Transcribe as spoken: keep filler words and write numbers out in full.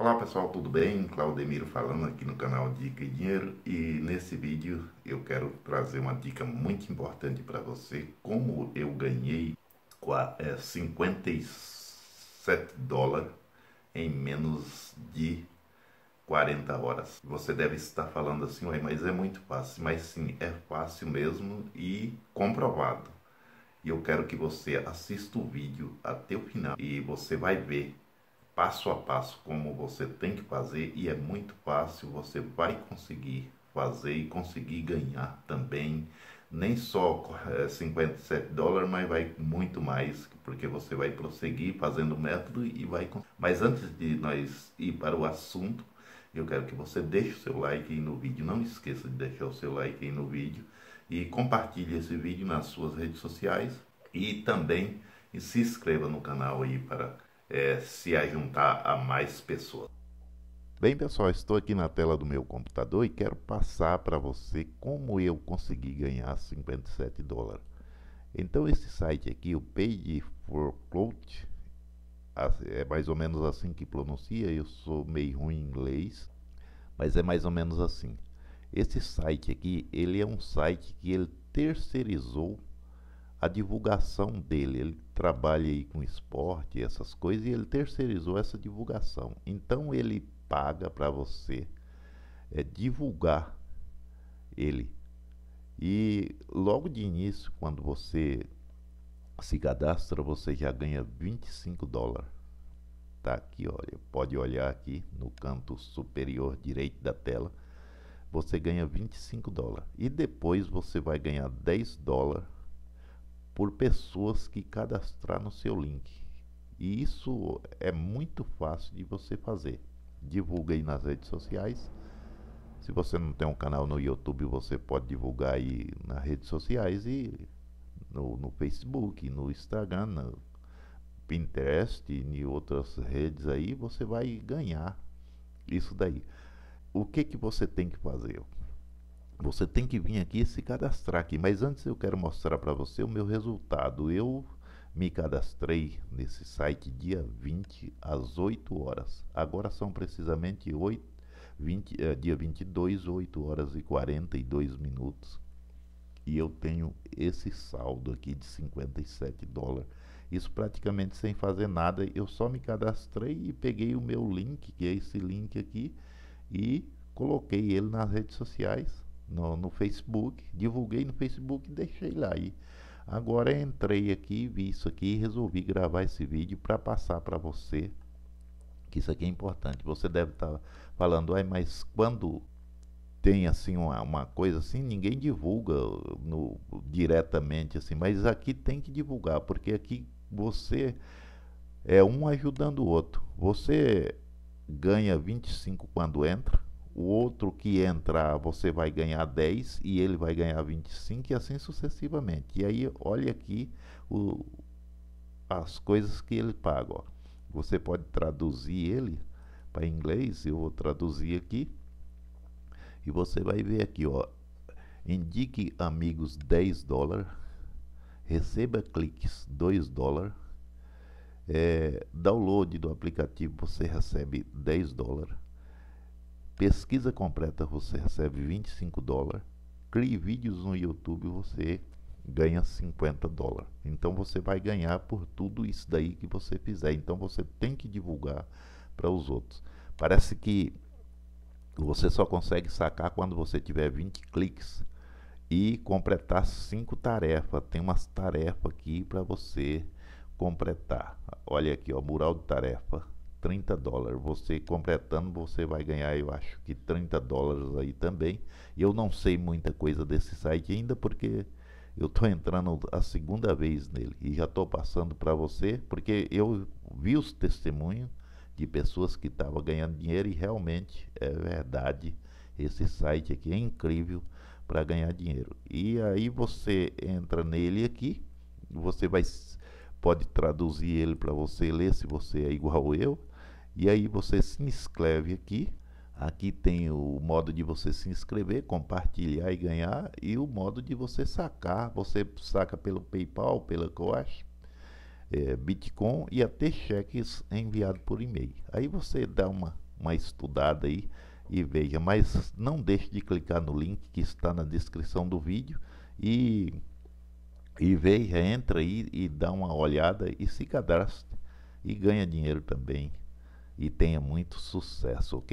Olá pessoal, tudo bem? Claudemiro falando aqui no canal Dica e Dinheiro, e nesse vídeo eu quero trazer uma dica muito importante para você, como eu ganhei é, cinquenta e sete dólares em menos de quarenta horas. Você deve estar falando assim, ué, mas é muito fácil. Mas sim, é fácil mesmo e comprovado. E eu quero que você assista o vídeo até o final e você vai ver passo a passo como você tem que fazer, e é muito fácil. Você vai conseguir fazer e conseguir ganhar também, nem só é, cinquenta e sete dólares, mas vai muito mais, porque você vai prosseguir fazendo o método e vai. Mas antes de nós ir para o assunto, eu quero que você deixe o seu like aí no vídeo. Não esqueça de deixar o seu like aí no vídeo e compartilhe esse vídeo nas suas redes sociais, e também e se inscreva no canal aí para É, se ajuntar a mais pessoas. Bem pessoal, estou aqui na tela do meu computador e quero passar para você como eu consegui ganhar cinquenta e sete dólares. Então esse site aqui, o Page for Clout, é mais ou menos assim que pronuncia. Eu sou meio ruim em inglês, mas é mais ou menos assim. Esse site aqui, ele é um site que ele terceirizou a divulgação dele. Ele trabalha aí com esporte e essas coisas, e ele terceirizou essa divulgação. Então ele paga para você é, divulgar ele. E logo de início, quando você se cadastra, você já ganha vinte e cinco dólares. Tá aqui, olha, pode olhar aqui no canto superior direito da tela. Você ganha vinte e cinco dólares. E depois você vai ganhar dez dólares por pessoas que cadastrar no seu link. E isso é muito fácil de você fazer. Divulga aí nas redes sociais. Se você não tem um canal no YouTube, você pode divulgar aí nas redes sociais, e no, no Facebook, no Instagram, no Pinterest e em outras redes aí, você vai ganhar isso daí. O que que você tem que fazer? Você tem que vir aqui e se cadastrar aqui. Mas antes eu quero mostrar para você o meu resultado. Eu me cadastrei nesse site dia vinte às oito horas. Agora são precisamente oito, vinte, é, dia vinte e dois, oito horas e quarenta e dois minutos. E eu tenho esse saldo aqui de cinquenta e sete dólares. Isso praticamente sem fazer nada. Eu só me cadastrei e peguei o meu link, que é esse link aqui, e coloquei ele nas redes sociais. No, no Facebook, divulguei no Facebook e deixei lá aí. Agora entrei aqui, vi isso aqui e resolvi gravar esse vídeo para passar para você, que isso aqui é importante. Você deve estar tá falando, mas quando tem assim uma, uma coisa assim, ninguém divulga no, diretamente assim, mas aqui tem que divulgar, porque aqui você é um ajudando o outro. Você ganha vinte e cinco quando entra, o outro que entrar você vai ganhar dez e ele vai ganhar vinte e cinco, e assim sucessivamente. E aí olha aqui o, as coisas que ele paga, ó. Você pode traduzir ele para inglês. Eu vou traduzir aqui e você vai ver aqui, ó: indique amigos dez dólares, receba cliques dois dólares, é, download do aplicativo você recebe dez dólares, pesquisa completa você recebe vinte e cinco dólares, crie vídeos no YouTube você ganha cinquenta dólares. Então você vai ganhar por tudo isso daí que você fizer. Então você tem que divulgar para os outros. Parece que você só consegue sacar quando você tiver vinte cliques e completar cinco tarefas. Tem umas tarefas aqui para você completar. Olha aqui, ó, mural de tarefa, trinta dólares. Você completando, você vai ganhar, eu acho que trinta dólares aí também. E eu não sei muita coisa desse site ainda, porque eu estou entrando a segunda vez nele e já estou passando para você, porque eu vi os testemunhos de pessoas que estavam ganhando dinheiro, e realmente é verdade. Esse site aqui é incrível para ganhar dinheiro. E aí você entra nele aqui, você vai pode traduzir ele para você ler, se você é igual eu. E aí você se inscreve aqui. Aqui tem o modo de você se inscrever, compartilhar e ganhar, e o modo de você sacar. Você saca pelo PayPal, pela Cash, é, Bitcoin, e até cheques enviados por e-mail. Aí você dá uma, uma estudada aí e veja, mas não deixe de clicar no link que está na descrição do vídeo e, e veja, entra aí e dá uma olhada e se cadastre e ganha dinheiro também e tenha muito sucesso, ok?